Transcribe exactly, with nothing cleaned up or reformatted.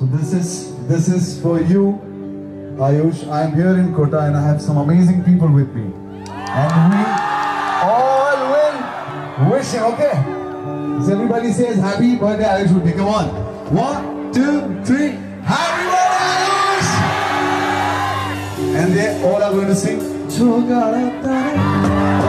So this is this is for you, Ayush. I am here in Kota and I have some amazing people with me, and we all will wish him. Okay. So everybody says happy birthday, Ayush. Uti. Come on. One, two, three. Happy birthday, Ayush! And they all are going to sing.